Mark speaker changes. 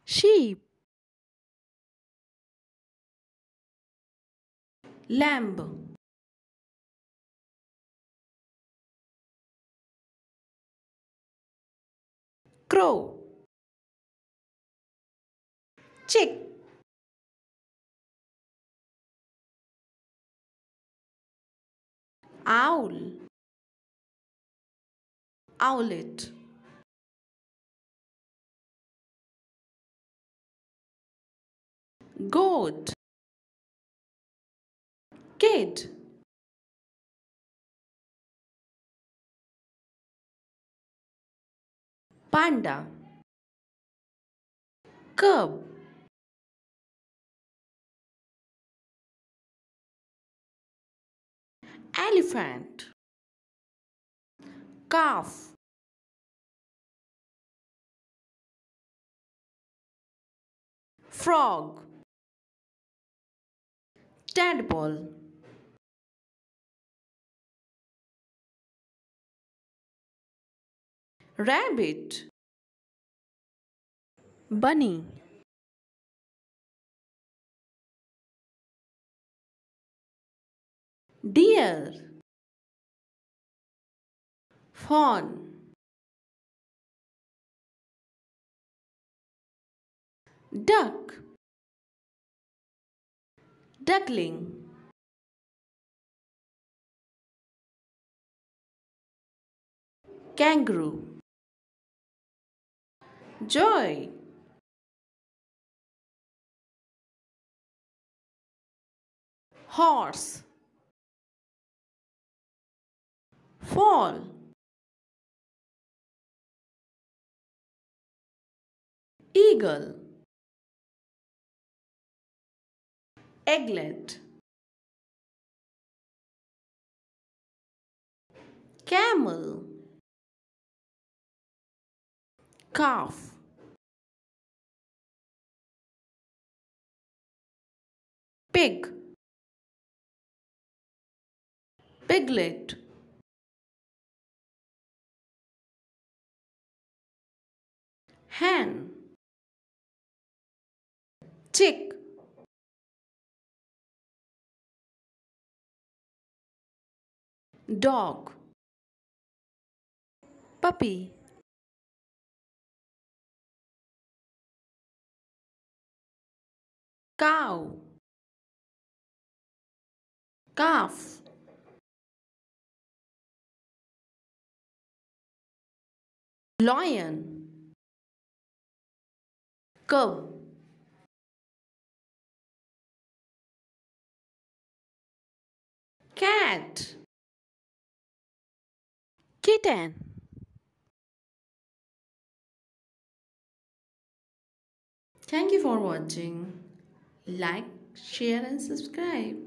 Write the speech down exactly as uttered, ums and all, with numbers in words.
Speaker 1: sheep, lamb, crow, chick, owl, owlet, goat, kid, panda, cub, elephant, calf, frog, tadpole, rabbit, bunny, deer, fawn, duck, duckling, kangaroo, joy, horse, fall, eagle, eaglet, camel, calf, pig, piglet, hen, chick, dog, puppy, cow, calf, lion, cub, cat, kitten. Thank you for watching. Like, share, and subscribe.